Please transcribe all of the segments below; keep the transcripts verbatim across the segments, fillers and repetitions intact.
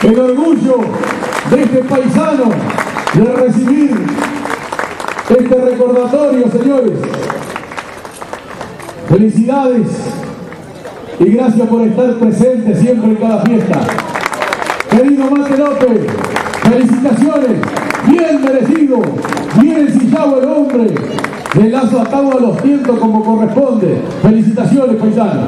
el orgullo de este paisano de recibir este recordatorio, señores. Felicidades y gracias por estar presentes siempre en cada fiesta. Querido Mate López, felicitaciones, bien merecido, bien ensillado el hombre, de lazo atado a los tientos como corresponde. Felicitaciones, paisanos.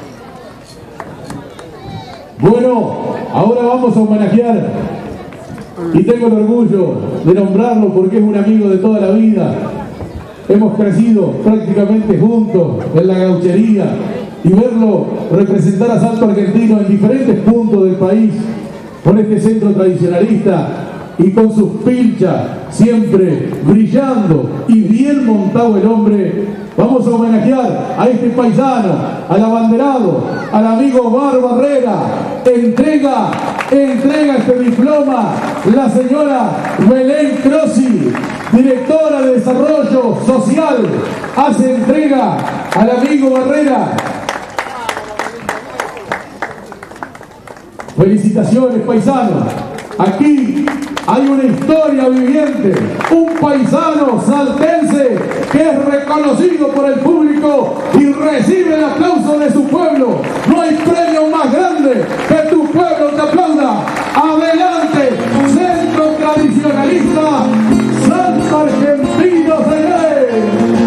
Bueno, ahora vamos a homenajear, y tengo el orgullo de nombrarlo porque es un amigo de toda la vida. Hemos crecido prácticamente juntos en la gauchería, y verlo representar a Salto Argentino en diferentes puntos del país con este centro tradicionalista y con sus pilchas siempre brillando y bien montado el hombre. Vamos a homenajear a este paisano, al abanderado, al amigo Omar Barrera. Entrega, entrega este diploma la señora Belén Crossi, directora de Desarrollo Social. Hace entrega al amigo Barrera. Felicitaciones, paisanos. Aquí hay una historia viviente, un paisano saltense que es reconocido por el público y recibe el aplauso de su pueblo. No hay premio más grande que tu pueblo te aplauda. Adelante, Centro Tradicionalista Salto Argentino, señores.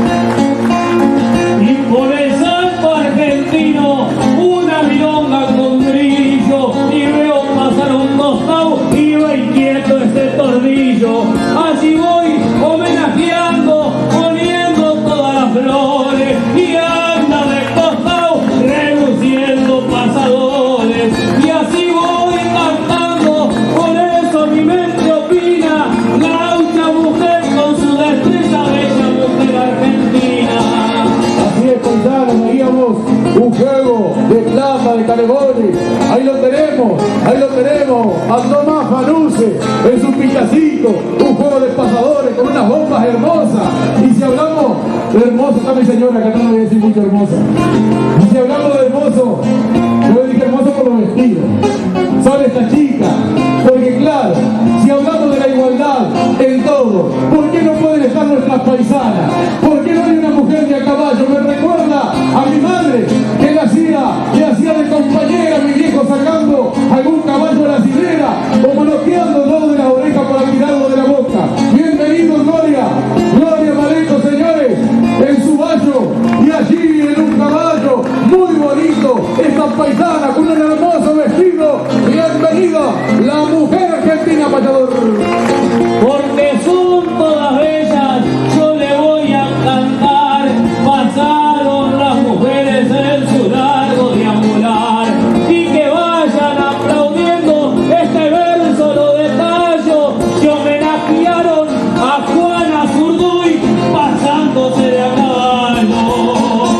Y por el Salto Argentino, una milonga con brillo, y veo pasar un costado y va inquieto este tordillo. Así voy homenajeando, poniendo todas las flores, y anda de costado reluciendo pasadores. Y así voy cantando, por eso mi mente opina, gaucha mujer con su destreza, bella mujer argentina. Así es, paisanos, veíamos un juego de plata, de calebones. Ahí lo tenemos, ahí lo tenemos, a Tomás Fanuce en su pillacito, un juego de pasadores con unas bombas hermosas. Y si hablamos de hermoso, está mi señora, que no me voy a decir mucho hermosa. Y si hablamos de hermoso, yo le dije hermoso por los vestidos. Son estas chicas, porque claro, si hablamos de la igualdad en todo, ¿por qué no pueden estar nuestras paisanas? ¿Por qué no hay una mujer de a caballo? Me recuerda a mi madre, que le hacía, le hacía de compañera a mi viejo sacando algún caballo a la sidera, o bloqueándolo de la oreja para tirarlo de la boca. Bienvenido, Gloria, Gloria Mareco, señores, en su vallo, y allí en un caballo muy bonito, esta paisana con un hermoso vestido. Bienvenida, la mujer argentina, payador. Porque son todas bellas, yo le voy a cantar. Pasaron las mujeres en su largo deambular, y que vayan aplaudiendo este verso lo detallo, que homenajearon a Juana Zurduy pasándose de a caballo.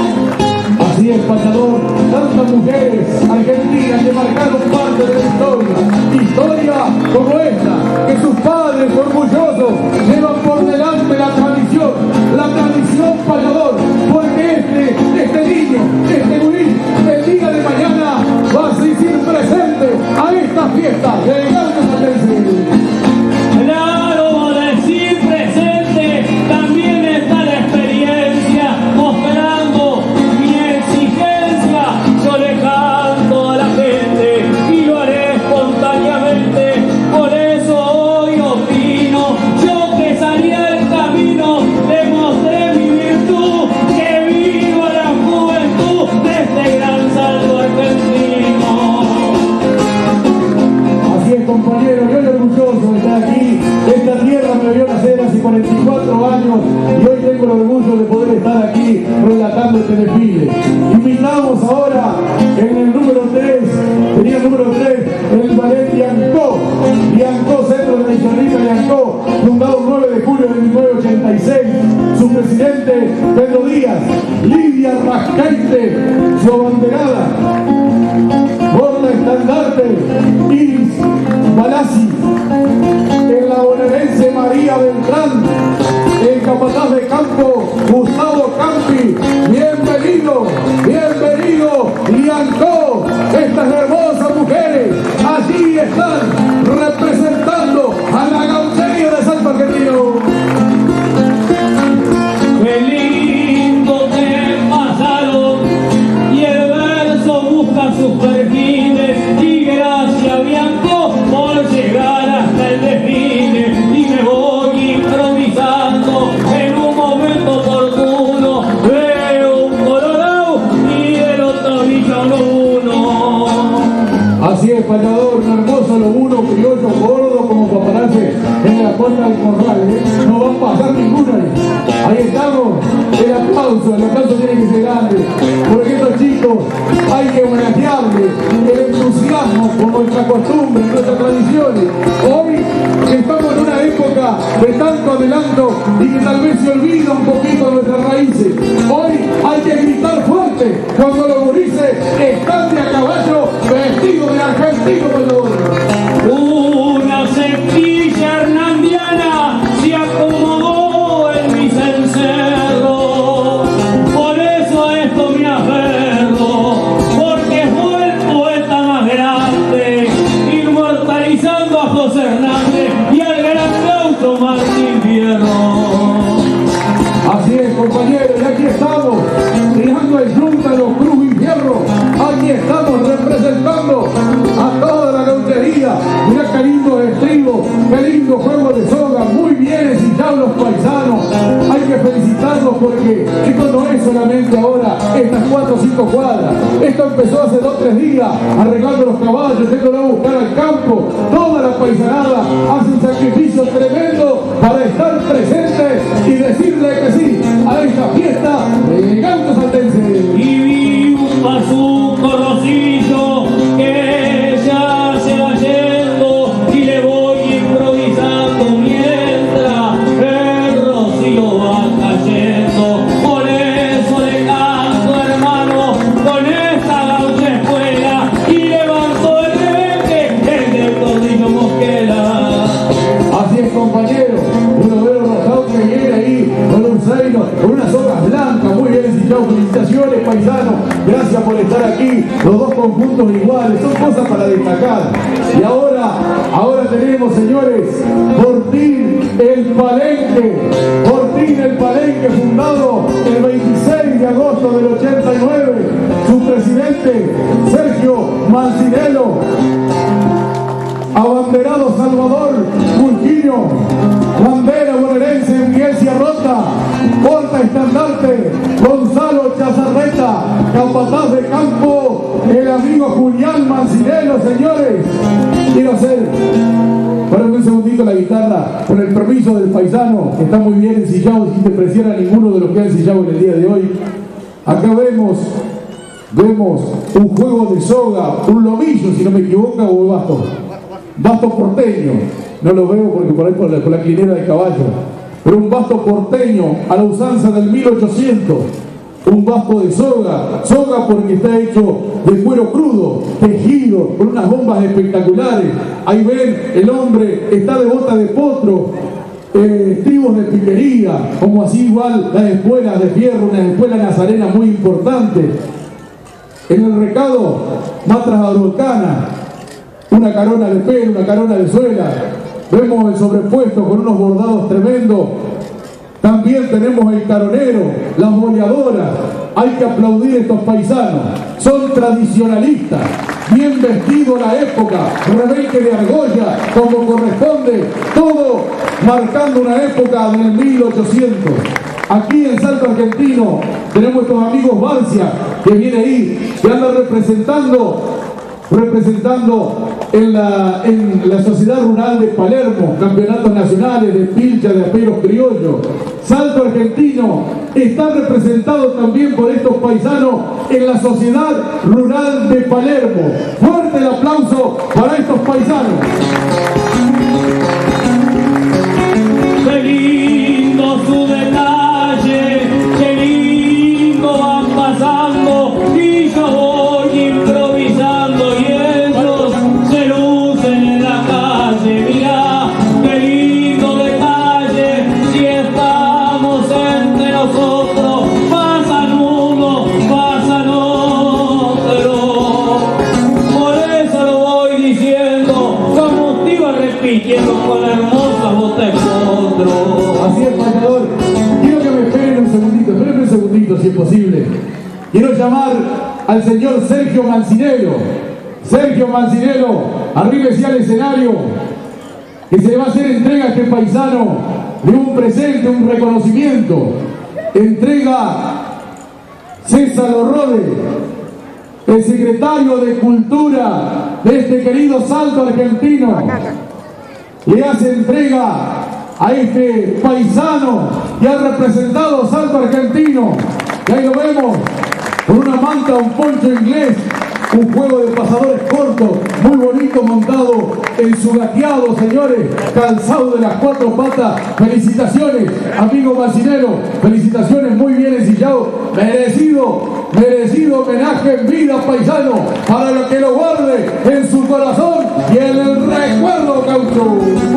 Así es, payador, tantas mujeres argentinas que marcaron parte de la historia, historia como esta, que sus padres orgullosos llevan por delante la tradición, la tradición payador, porque este, este niño, este gurí, el día de mañana va a ser presente a esta fiesta del Gaucho Saltense. Claro, decir presente, también está la experiencia, mostrando mi exigencia. Yo le canto a la gente y lo haré espontáneamente, por eso hoy opino, yo que salí al camino, demostré mi virtud, que viva la juventud de este gran Salto Argentino. Así es, compañero, yo estoy orgulloso de estar aquí. Esta tierra me vio nacer hace cuarenta y cuatro años y hoy tengo el orgullo de poder estar aquí relatando este desfile. Invitamos ahora en el número tres, tenía el número tres, el ballet Yancó, Yancó, Centro Tradicionalista Yancó, fundado el nueve de julio de mil novecientos ochenta y seis. Su presidente, Pedro Díaz, Lidia Rascaite, su abanderada, por la estandarte, Iris Balasi, en la bonaerense María Beltrán, el capataz de campo Gustavo Campi. Bienvenido, bienvenido, Yancó, estas hermosas mujeres, allí están es, payador, un hermoso lobuno criollo gordo como para pararse en la puerta del corral, ¿eh? No va a pasar ninguna ahí. Ahí estamos, el aplauso, el aplauso tiene que ser grande, porque estos chicos hay que homenajearles el entusiasmo por nuestra costumbre, nuestras tradiciones. Hoy estamos en una época de tanto adelanto y que tal vez se olvida un poquito de nuestras raíces. Hoy hay que gritar fuerte cuando los gurises están de a caballo vestidos de argentino payador. Una sequilla hernandiana se acomodó en mi cencerro, por eso a esto me aferro, porque fue el poeta más grande, inmortalizando a José Hernández y al gran Gaucho Martín Fierro. Así es, compañeros, y aquí estamos, tirando el yunta, los cruz y fierro. Aquí estamos representando a toda la gauchería. Mirá qué lindo estribo, qué lindo juego de soga, muy bien ensillados los paisanos. Hay que felicitarlos porque esto no es solamente ahora estas cuatro o cinco cuadras. Esto empezó hace dos o tres días, arreglando los caballos, yendo a buscar al campo. Toda la paisanada hace un sacrificio tremendo para estar presentes y decirle que sí a esta fiesta de Gaucho Saltense. Y vi un bazuco rosillo que ya se va yendo y le voy improvisando mientras el rocío va cayendo. Por eso le canto, hermano, con esta gaucha escuela, y levantó el rebeque el del Tordillo Mosquera. Así es, compañero, uno ve los rosados que viene ahí con un zaino, con unas hojas blancas, muy bien ensillados. Felicitaciones, paisanos, gracias por estar aquí, los dos conjuntos iguales, son cosas para destacar. Y ahora, ahora tenemos, señores, Fortín el Palenque, Fortín el Palenque, fundado el veintiséis de agosto del ochenta y nueve, su presidente, Sergio Mancinelo, abanderado Salvador Fulquino, bandera bonaerense Miguel Ciarrota, porta estandarte Gonzalo Chazarreta, capataz de campo el amigo Julián Mancinelo. Señores, quiero hacer, párame un segundito la guitarra, con el permiso del paisano, que está muy bien ensillado, sin despreciar a ninguno de los que ha ensillado en el día de hoy. Acá vemos vemos un juego de soga, un lomillo, si no me equivoco, o basto basto porteño, no lo veo porque por ahí por la, por la clinera de caballo, pero un basto porteño a la usanza del mil ochocientos, un basto de soga, soga porque está hecho de cuero crudo, tejido, con unas bombas espectaculares. Ahí ven, el hombre está de bota de potro, eh, estribos de piquería, como así igual las espuelas de fierro, una espuela nazarena muy importante. En el recado, matras araucanas, una carona de pelo, una carona de suela. Vemos el sobrepuesto con unos bordados tremendos. También tenemos el caronero, las boleadoras. Hay que aplaudir a estos paisanos. Son tradicionalistas, bien vestidos la época, rebeque de argolla, como corresponde, todo marcando una época del mil ochocientos. Aquí en Salto Argentino tenemos estos amigos Barcia, que viene ahí, que anda representando representando en la, en la Sociedad Rural de Palermo, campeonatos nacionales de pilcha, de aperos criollos. Salto Argentino está representado también por estos paisanos en la Sociedad Rural de Palermo. Fuerte el aplauso para estos paisanos. Qué lindo su detalle, qué lindo van pasando, y yo voy improvisando y ellos se lucen en la calle. Mirá, qué lindo detalle, si estamos entre nosotros, pasan uno, pasan otro. Por eso lo voy diciendo, como te iba repitiendo con la hermosa bota de potro. Así es, payador. Quiero que me esperen un segundito, esperen un segundito si es posible. Quiero llamar al señor Sergio Mancinelo. Sergio Mancinelo, arríbese al escenario, que se le va a hacer entrega a este paisano de un presente, un reconocimiento. Entrega César Orrode, el secretario de Cultura de este querido Salto Argentino le hace entrega a este paisano que ha representado Salto Argentino. Y ahí lo vemos, con una manta, un poncho inglés, un juego de pasadores cortos, muy bonito, montado en su gateado, señores, calzado de las cuatro patas. Felicitaciones, amigo Mancinero, felicitaciones, muy bien ensillado, merecido, merecido homenaje en vida, paisano, para lo que lo guarde en su corazón y en el recuerdo, Caucho.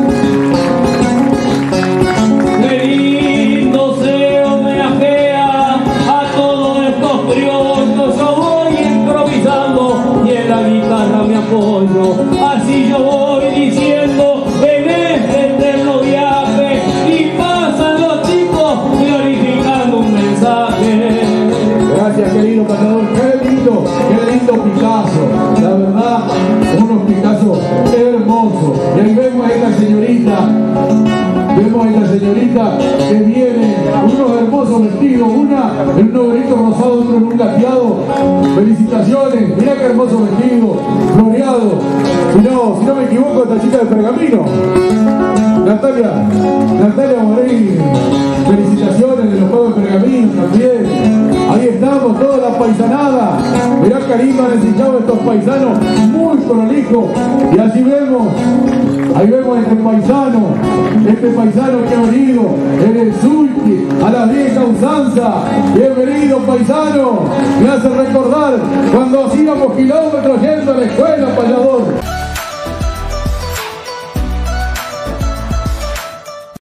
Qué lindo se homenajea a todos estos criollos. Yo voy improvisando y en la guitarra me apoyo. Así yo voy diciendo en este eterno viaje, y pasan los chicos glorificando un mensaje. Gracias, querido cantador, qué lindo, qué lindo Picasso, la verdad, unos Picasso hermosos. Y ahí vemos a esta señorita, vemos a esta señorita que viene unos hermosos vestidos, una en un obrito rosado, otro en un gateado. Felicitaciones, mirá qué hermoso vestido, floreado. Si no, si no me equivoco, esta chica de Pergamino, Natalia, Natalia Morín, felicitaciones de los Juegos de Pergamino también. Ahí estamos, toda la paisanada. Mirá Karima ensillado estos paisanos, muy prolijos. Y allí vemos, ahí vemos este paisano, este paisano que ha venido en el sulky a la vieja usanza. Bienvenido, paisano, me hace recordar cuando hacíamos kilómetros yendo a la escuela, payador.